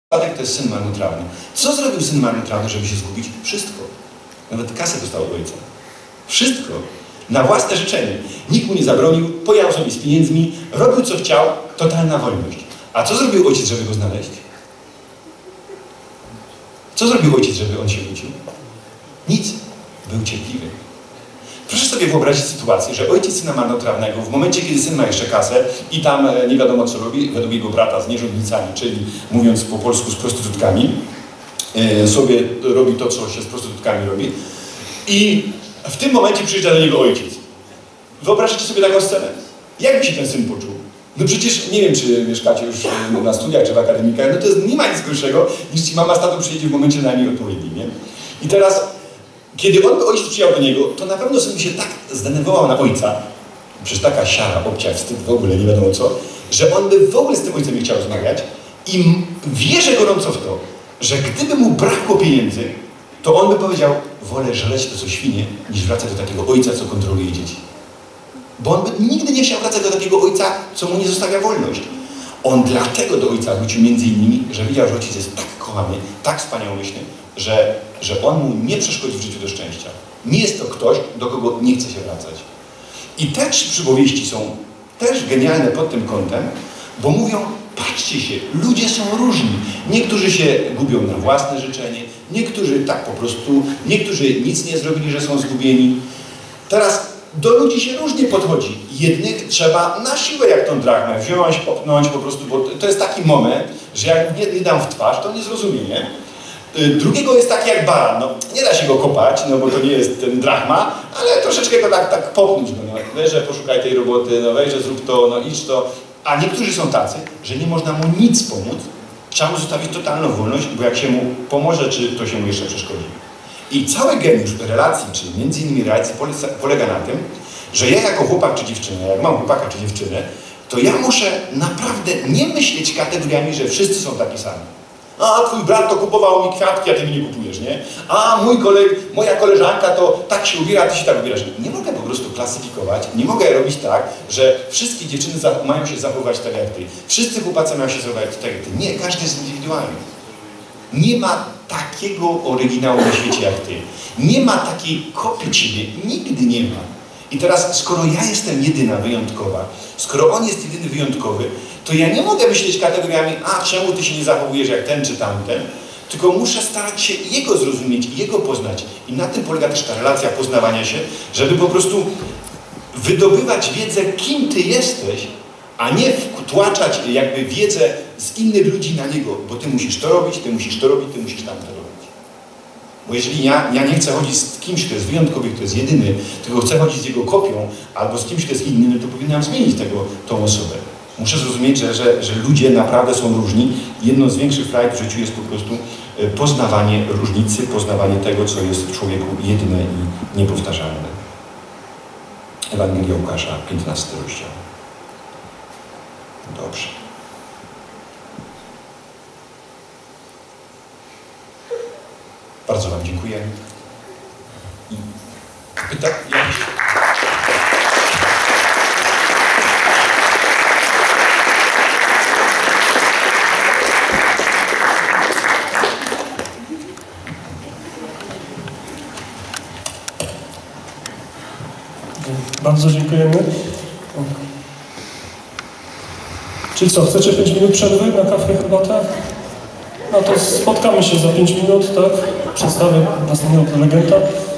to jest syn marnotrawny. Co zrobił syn marnotrawny, żeby się zgubić? Wszystko. Nawet kasę dostał od ojca. Wszystko. Na własne życzenie. Nikt mu nie zabronił, pojechał sobie z pieniędzmi, robił co chciał, totalna wolność. A co zrobił ojciec, żeby go znaleźć? Co zrobił ojciec, żeby on się wrócił? Nic. Był cierpliwy. Proszę sobie wyobrazić sytuację, że ojciec syna marnotrawnego w momencie, kiedy syn ma jeszcze kasę i tam nie wiadomo co robi, według jego brata z nierządnicami, czyli mówiąc po polsku z prostytutkami, sobie robi to, co się z prostytutkami robi. I w tym momencie przyjeżdża do niego ojciec. Wyobraźcie sobie taką scenę. Jak by się ten syn poczuł? No przecież nie wiem, czy mieszkacie już na studiach, czy w akademikach, no to jest, nie ma nic gorszego, niż ci mama z tatą przyjedzie w momencie na niej odpowiedni, nie? I teraz, kiedy ojciec przyjechał do niego, to na pewno syn by się tak zdenerwował na ojca, przecież taka siara, obciach, wstyd, w ogóle nie wiadomo co, że on by w ogóle z tym ojcem nie chciał rozmawiać i wierzę gorąco w to, że gdyby mu brakło pieniędzy, to on by powiedział, wolę żreć to co świnie, niż wracać do takiego ojca, co kontroluje dzieci. Bo on by nigdy nie chciał wracać do takiego ojca, co mu nie zostawia wolność. On dlatego do ojca wrócił między innymi, że widział, że ojciec jest tak kochany, tak wspaniałomyślny, że on mu nie przeszkodzi w życiu do szczęścia. Nie jest to ktoś, do kogo nie chce się wracać. I te trzy przypowieści są też genialne pod tym kątem, bo mówią, patrzcie się, ludzie są różni. Niektórzy się gubią na własne życzenie, niektórzy tak po prostu, niektórzy nic nie zrobili, że są zgubieni. Teraz do ludzi się różnie podchodzi. Jednych trzeba na siłę jak tą drachmę wziąć, popchnąć po prostu, bo to jest taki moment, że jak nie dam w twarz, to nie zrozumie, nie? Drugiego jest taki jak baran, no nie da się go kopać, no bo to nie jest ten drachma, ale troszeczkę go tak popchnąć, no weź, że poszukaj tej roboty, no weź, że zrób to, no idź to. A niektórzy są tacy, że nie można mu nic pomóc, trzeba mu zostawić totalną wolność, bo jak się mu pomoże, czy to się mu jeszcze przeszkodzi. I cały geniusz relacji, czyli między innymi relacji, polega na tym, że ja jako chłopak czy dziewczyna, jak mam chłopaka czy dziewczynę, to ja muszę naprawdę nie myśleć kategoriami, że wszyscy są taki sami. A twój brat to kupował mi kwiatki, a ty mi nie kupujesz, nie? A moja koleżanka to tak się ubiera, a ty się tak ubierasz. Nie mogę po prostu klasyfikować, nie mogę robić tak, że wszystkie dziewczyny mają się zachowywać tak jak ty. Wszyscy chłopacy mają się zachowywać tak jak ty. Nie, każdy jest indywidualny. Nie ma takiego oryginału na świecie jak ty. Nie ma takiej kopii ciebie. Nigdy nie ma. I teraz, skoro ja jestem jedyna, wyjątkowa, skoro on jest jedyny, wyjątkowy, to ja nie mogę myśleć kategoriami, a czemu ty się nie zachowujesz jak ten czy tamten, tylko muszę starać się jego zrozumieć i jego poznać. I na tym polega też ta relacja poznawania się, żeby po prostu wydobywać wiedzę, kim ty jesteś, a nie wtłaczać jakby wiedzę z innych ludzi na niego, bo ty musisz to robić, ty musisz to robić, ty musisz tamto robić. Bo jeżeli ja nie chcę chodzić z kimś, kto jest wyjątkowy, kto jest jedyny, tylko chcę chodzić z jego kopią, albo z kimś, kto jest inny, no to powinienem zmienić tą osobę. Muszę zrozumieć, że ludzie naprawdę są różni. Jedną z większych frajt w życiu jest po prostu poznawanie różnicy, poznawanie tego, co jest w człowieku jedyne i niepowtarzalne. Ewangelia Łukasza, 15 rozdział. Dobrze. Bardzo wam dziękuję. I pytania jakieś? Bardzo dziękujemy. Czyli co, chcecie 5 minut przerwy na kawę, herbatę? No to spotkamy się za 5 minut, tak? Przedstawię następnego prelegenta.